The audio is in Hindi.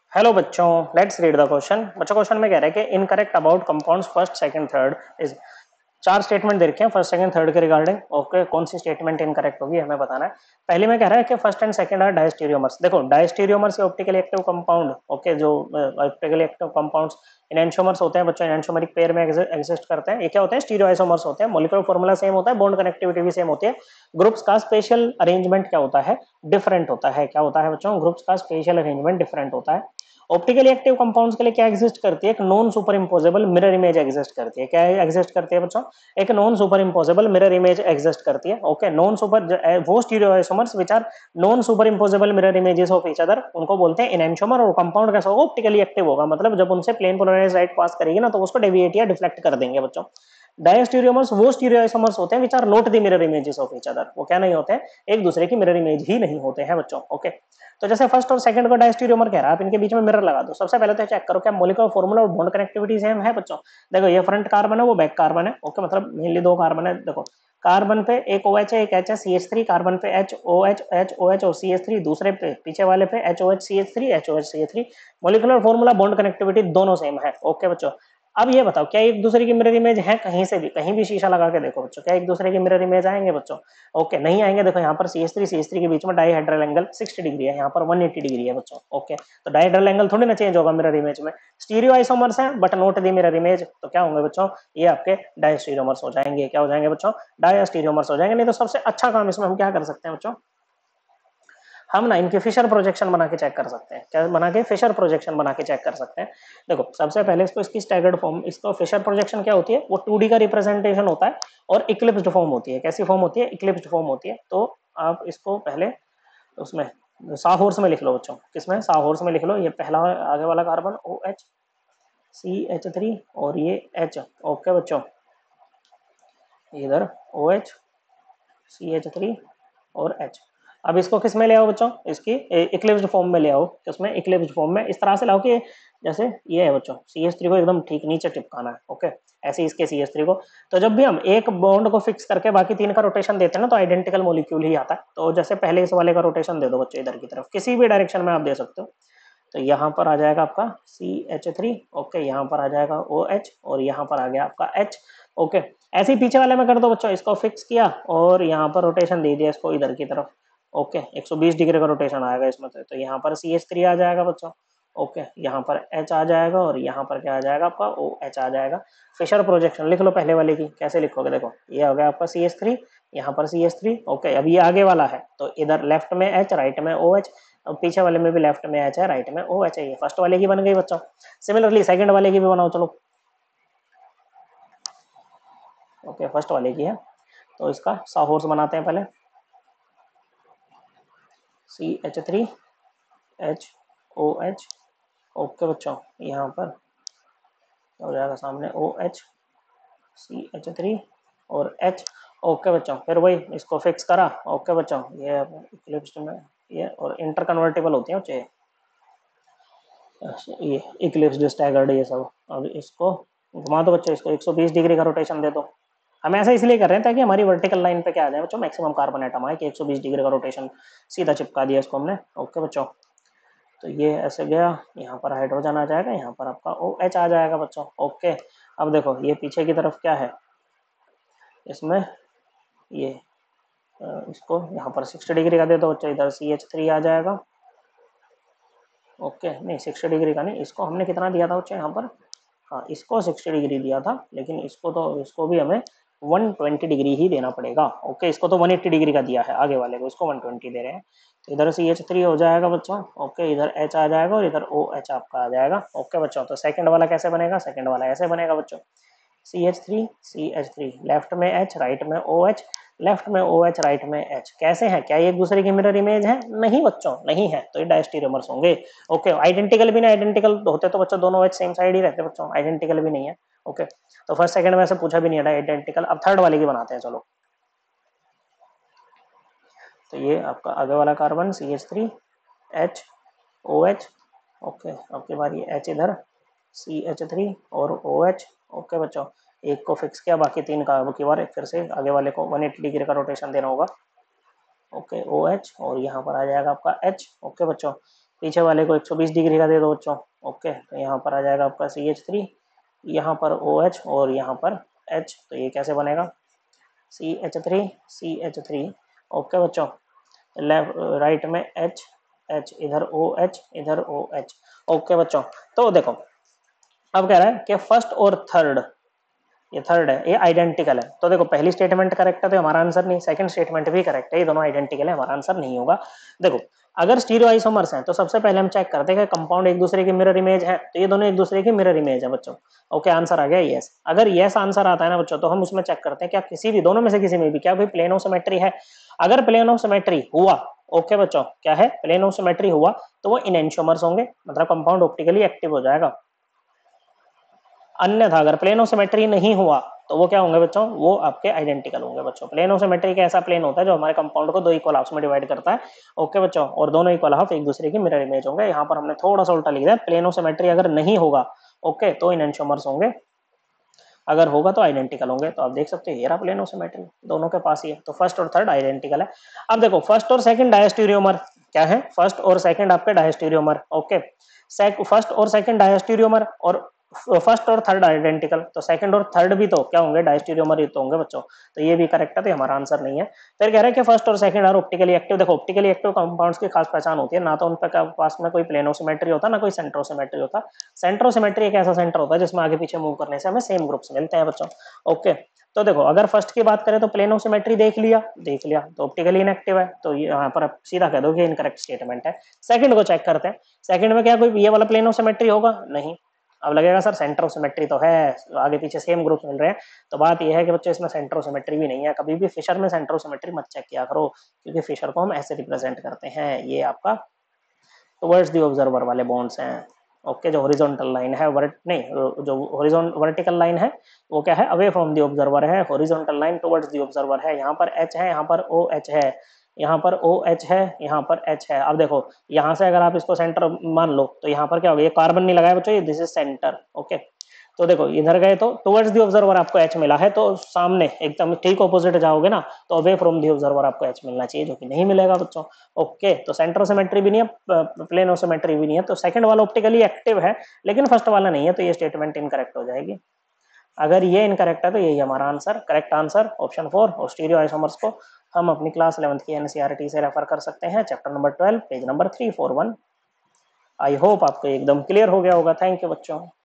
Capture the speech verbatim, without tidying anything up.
हेलो बच्चों, लेट्स रीड द क्वेश्चन। बच्चों क्वेश्चन में कह रहा है कि incorrect about compounds first second third is. चार स्टेटमेंट दे रखे हैं फर्स्ट सेकंड थर्ड के रिगार्डिंग। ओके, कौन सी स्टेटमेंट इनकरेक्ट होगी हमें बताना है। पहले में कह रहा है कि first and second are diastereomers. देखो, diastereomers optically active compound. Okay, जो ऑप्टिकली एक्टिव कंपाउंड्स इनैंशियोमर्स होते हैं बच्चों, इनैंशियोमरिक पेयर में एग्जिस्ट करते हैं। ये क्या होते हैं? स्टीरियोआइसोमर्स होते हैं। मॉलिक्यूलर फॉर्मूला सेम होता है, बॉन्ड कनेक्टिविटी भी सेम होती है। ग्रुप्स का स्पेशल अरेंजमेंट क्या होता है? डिफरेंट होता है। क्या होता है बच्चों? ग्रुप्स का स्पेशल अरेंजमेंट डिफरेंट होता है। ऑप्टिकली एक्टिव कंपाउंड्स के लिए क्या एग्जिस्ट करती है? एक non superimposable mirror image exist करती है। क्या एग्जिस्ट करती है बच्चों? एक non superimposable mirror image exist करती है। ओके, नॉन सुपर वो stereoisomers which are non superimposable mirror images of each other, उनको बोलते हैं एनेंटियोमर। और कंपाउंड कैसा होगा? ऑप्टिकली एक्टिव होगा, मतलब जब उनसे प्लेन पोलराइज्ड लाइट पास करेगी ना तो उसको डेविएट या डिफ्लेक्ट कर देंगे बच्चों। डायस्टीरियोमर्स वो स्टीरियोआइसोमर्स होते हैं which are not the mirror images of each other. वो क्या नहीं होते हैं? एक दूसरे की मिरर इमेज ही नहीं होते हैं बच्चों। ओके, तो जैसे फर्स्ट और सेकंड को डायस्टीरियोमर कह रहा है, आप इनके बीच में मिरर लगा दो। सबसे पहले तो चेक करो क्या मॉलिक्यूलर फॉर्मूला और बॉन्ड कनेक्टिविटी सेम है बच्चों। देखो, ये फ्रंट कार्बन है, वो बैक कार्बन है। ओके, मतलब मेनली दो कार्बन है। देखो, कार्बन पे एक OH है, एक H है, सी एच थ्री। कार्बन पे H OH H OH और सी एच थ्री। दूसरे पे पीछे वाले पे H OH C H three H OH C H three. Molecular formula bond connectivity दोनों सेम है। ओके बच्चों, अब ये बताओ क्या एक दूसरे की मिरर इमेज है? कहीं से भी, कहीं भी शीशा लगा के देखो बच्चों, क्या एक दूसरे की मिरर इमेज आएंगे बच्चों? ओके, नहीं आएंगे। देखो यहाँ पर C H three C H three के बीच में डाइहेड्रल एंगल साठ डिग्री है, यहाँ पर एक सौ अस्सी डिग्री है बच्चों। ओके, तो डाइहेड्रल एंगल थोड़ी ना चेंज होगा मिरर इमेज में। स्टीरियो आइसोमर्स हैं but not the mirror image, तो क्या होंगे बच्चों? ये आपके डायस्टीरियोमर्स हो जाएंगे। क्या हो जाएंगे बच्चों? डायस्टीरियोमर्स हो जाएंगे। नहीं तो सबसे अच्छा काम इसमें हम क्या कर सकते हैं बच्चों? हम ना इनके फिशर प्रोजेक्शन बना के चेक कर सकते हैं। क्या बना के? फिशर प्रोजेक्शन बना के चेक कर सकते हैं। देखो, सबसे पहले इसको इसकी स्टैगर्ड फॉर्म, इसको फिशर प्रोजेक्शन क्या होती है? वो टू डी का रिप्रेजेंटेशन होता है और इक्लिप्स्ड फॉर्म होती है। कैसी फॉर्म होती है? इक्लिप्स्ड फॉर्म होती है। तो आप इसको पहले उसमें साहॉर्स में लिख लो बच्चों। किसमें? साहॉर्स में लिख लो। ये पहला आगे वाला carbon O H C H three और ये एच। ओके बच्चों, इधर O H C H three और H। अब इसको किस में ले आओ बच्चों? इसकी इक्लिप्स्ड फॉर्म में ले आओ। किसमें? इक्लिप्स्ड फॉर्म में। इस तरह से लाओ कि जैसे ये है बच्चों, सी एच थ्री को एकदम ठीक नीचे चिपकाना है। ओके, ऐसे इसके सी एच थ्री को। तो जब भी हम एक बॉन्ड को फिक्स करके बाकी तीन का रोटेशन देते हैं ना, तो आइडेंटिकल मॉलिक्यूल ही आता है। तो जैसे पहले इस वाले का रोटेशन दे दो बच्चों, इधर की तरफ किसी भी डायरेक्शन में आप दे सकते हो। तो यहाँ पर आ जाएगा आपका सी एच थ्री। ओके, यहाँ पर आ जाएगा ओ एच और यहाँ पर आ गया आपका H। ओके, ऐसे ही पीछे वाले में कर दो बच्चों। इसको फिक्स किया और यहाँ पर रोटेशन दे दिया इसको इधर की तरफ। ओके, एक सौ बीस डिग्री का रोटेशन आएगा इसमें से। तो यहाँ पर सी एच थ्री आ जाएगा बच्चों। ओके, यहाँ पर H आ जाएगा और यहाँ पर क्या आ जाएगा आपका? ओ एच आ जाएगा। फिशर प्रोजेक्शन लिख लो पहले वाले की। कैसे लिखोगे? देखो, ये हो गया आपका सी एच थ्री, यहाँ पर सी एच थ्री। ओके, अब ये आगे वाला है तो इधर लेफ्ट में H, राइट में ओ एच। अब पीछे वाले में भी लेफ्ट में H है, राइट में ओ एच है। ये फर्स्ट वाले की बन गई बच्चों। सिमिलरली सेकंड वाले की भी बनाओ चलो। ओके, फर्स्ट वाले की है तो इसका साहॉर्स बनाते हैं पहले। C H three H O H. Okay बच्चों, यहाँ पर हो जाएगा सामने O H C H three और H। ओके बच्चों, फिर वही इसको फिक्स करा। ओके बच्चों, ये इक्लिप्स्ड में ये और इंटर कन्वर्टेबल होती है बच्चे, ये इक्लिप्स्ड स्टैगर्ड ये सब। अब इसको घुमा दो बच्चों, इसको एक सौ बीस डिग्री का रोटेशन दे दो। हम ऐसा इसलिए कर रहे हैं ताकि हमारी वर्टिकल लाइन पे क्या आ जाए बच्चों? मैक्सिमम कार्बन एटम आए कि एक सौ बीस डिग्री का रोटेशन सीधा चिपका दिया इसको हमने। ओके बच्चों, तो ये ऐसे गया, यहाँ पर हाइड्रोजन आ जाएगा, यहाँ पर आपका ओ एच आ जाएगा बच्चों। ओके, अब देखो ये पीछे की तरफ क्या है इसमें? ये इसको यहाँ पर साठ डिग्री का दे दो बच्चों, इधर सी एच थ्री आ जाएगा। ओके, नहीं साठ डिग्री का नहीं, इसको हमने कितना दिया था बच्चों यहाँ पर? हाँ, इसको साठ डिग्री दिया था, लेकिन इसको तो इसको भी हमें एक सौ बीस डिग्री ही देना पड़ेगा। ओके, इसको तो एक सौ अस्सी डिग्री का दिया है आगे वाले को, इसको एक सौ बीस दे रहे हैं। तो इधर सी एच थ्री हो जाएगा बच्चों। ओके, इधर H आ जाएगा और इधर ओ एच आपका आ जाएगा। ओके बच्चों, तो सेकंड वाला कैसे बनेगा? सेकंड वाला ऐसे बनेगा बच्चों, C H three C H three, left में H, राइट में ओ एच। लेफ्ट में ओ एच, राइट में H। कैसे है? क्या ये एक दूसरे की मिरर इमेज है? नहीं बच्चों, नहीं है, तो ये डायस्टीरियोमर्स होंगे। ओके, आइडेंटिकल भी नहीं, आइडेंटिकल होते तो बच्चों दोनों H सेम साइड ही रहते बच्चों, आइडेंटिकल भी नहीं है। ओके, तो फर्स्ट सेकंड में से पूछा भी नहीं है आइडेंटिकल। अब थर्ड वाले की बनाते हैं चलो। तो ये आपका आगे वाला carbon C H three H O H. Okay, आपके बाद ये H इधर सी एच थ्री और ओ एच। ओके बच्चों, एक को फिक्स किया, बाकी तीन का अब की बार फिर से आगे वाले को एक सौ अस्सी डिग्री का रोटेशन देना होगा। ओके, ओ एच और यहाँ पर आ जाएगा आपका H। ओके बच्चों, पीछे वाले को एक सौ बीस डिग्री का दे दो बच्चों। ओके, तो यहाँ पर आ जाएगा आपका सी एच थ्री, यहाँ पर ओ एच और यहाँ पर H, तो ये कैसे बनेगा C H three C H three. Okay बच्चों, लेफ्ट राइट में H H, इधर ओ एच इधर ओ एच। ओके बच्चों, तो देखो अब कह रहा है कि फर्स्ट और थर्ड, ये थर्ड है, ये आइडेंटिकल है। तो देखो पहली स्टेटमेंट करेक्ट है तो हमारा आंसर नहीं, सेकंड स्टेटमेंट भी करेक्ट है, ये दोनों आइडेंटिकल है, हमारा आंसर नहीं होगा। देखो अगर स्टीरियो आइसोमर्स हैं तो सबसे पहले हम चेक करते हैं कि कंपाउंड एक दूसरे की मिरर इमेज है, तो ये दोनों एक दूसरे की मिरर इमेज है बच्चों। ओके, आंसर आ गया यस। अगर यस आंसर आता है ना बच्चों, तो हम उसमें चेक करते हैं क्या किसी भी दोनों में से किसी में भी क्या कोई प्लेन ऑफ सिमेट्री है। अगर प्लेन ऑफ सिमेट्री हुआ, ओके बच्चों, क्या है प्लेन ऑफ सिमेट्री हुआ, तो वो इनएंशियोमर्स होंगे, मतलब कंपाउंड ऑप्टिकली एक्टिव हो जाएगा। अन्यथा अगर प्लेन ऑफ सिमेट्री नहीं हुआ तो वो क्या होंगे बच्चों, वो आपके आइडेंटिकल होंगे बच्चों। प्लेन ऑफ सिमेट्री का ऐसा प्लेन होता है जो हमारे कंपाउंड को दो इक्वल हाफ्स में डिवाइड करता है। ओके बच्चों, और दोनों इक्वल हाफ एक दूसरे की मिरर इमेज होंगे। यहाँ पर हमने थोड़ा सा उल्टा लिख दिया, प्लेन ऑफ सिमेट्री अगर नहीं होगा ओके तो इनएंशियोमर्स होंगे, अगर होगा तो आइडेंटिकल होंगे। तो आप देख सकते हो ये रहा प्लेन ऑफ सिमेट्री, दोनों के पास ही है, तो फर्स्ट और थर्ड आइडेंटिकल है। अब देखो फर्स्ट और सेकंड डायस्टीरियोमर क्या है, फर्स्ट और सेकंड आपके डायस्टीरियोमर। ओके, फर्स्ट और सेकंड डायस्टीरियोमर और फर्स्ट और थर्ड आइडेंटिकल, तो सेकंड और थर्ड भी तो क्या होंगे, डायस्टीरियोमर ही तो होंगे बच्चों। तो ये भी करेक्ट है, तो हमारा आंसर नहीं है। फिर कह रहे हैं कि फर्स्ट और सेकंड आर ऑप्टिकली एक्टिव। देखो ऑप्टिकली एक्टिव कंपाउंड्स की खास पहचान होती है, ना तो उन पर पास में कोई प्लेनोसिमेट्री होता, ना कोई सेंट्रोसिमेट्री होता। सेंट्रोसिमेट्री एक ऐसा सेंटर होता है जिसमें आगे पीछे मूव करने से हमें सेम ग्रुप्स मिलते हैं बच्चों। ओके, तो देखो अगर फर्स्ट की बात करें तो प्लेनोसिमेट्री देख लिया देख लिया तो ऑप्टिकली इनएक्टिव है, तो यहाँ पर आप सीधा कह दो कि इनकरेक्ट स्टेटमेंट है। सेकंड को चेक करते हैं, सेकंड में क्या कोई ये वाला प्लेनोसिमेट्री होगा, नहीं। अब लगेगा सर सेंट्रोसिमेट्री तो है, आगे पीछे सेम ग्रुप मिल रहे हैं, तो बात यह है कि बच्चों इसमें सेंट्रोसिमेट्री भी नहीं है। कभी भी फिशर में सेंट्रोसिमेट्री मत चेक किया करो, क्योंकि फिशर को हम ऐसे रिप्रेजेंट करते हैं, ये आपका टुवर्ड्स दी ऑब्जर्वर वाले बॉन्ड्स हैं। ओके, जो हॉरिजॉन्टल लाइन है वर्ट नहीं, जो हॉरिजॉन वर्टिकल लाइन है वो क्या है, अवे फ्रॉम दी ऑब्जर्वर है, horizontal line towards the observer है। यहाँ पर एच है, यहाँ पर ओ एच है, यहाँ पर ओ एच है, यहाँ पर एच है। अब देखो यहाँ से अगर आप इसको सेंटर मान लो तो यहाँ पर क्या होगा, ये कार्बन नहीं लगाया बच्चों, ये दिस इज सेंटर। ओके, तो देखो इधर गए तो टुवर्ड्स दी ऑब्जर्वर आपको एच मिला है, तो सामने एकदम ठीक ऑपोजिट जाओगे ना तो अवे फ्रॉम दी ऑब्जर्वर आपको एच मिलना चाहिए, जो कि नहीं मिलेगा बच्चों। ओके, तो सेंट्रोसिमेट्री भी नहीं है, प्लेनोसिमेट्री भी नहीं है, तो सेकंड वाला ऑप्टिकली एक्टिव है लेकिन फर्स्ट वाला नहीं है, तो ये स्टेटमेंट इनकरेक्ट हो जाएगी। अगर ये इनकरेक्ट है तो यही हमारा answer, correct answer option four. और स्टीरियो आइसोमर्स को हम अपनी क्लास इलेवंथ की एनसीईआरटी से रेफर कर सकते हैं, chapter number twelve page number three four one. I hope आपको एकदम क्लियर हो गया होगा। थैंक यू बच्चों।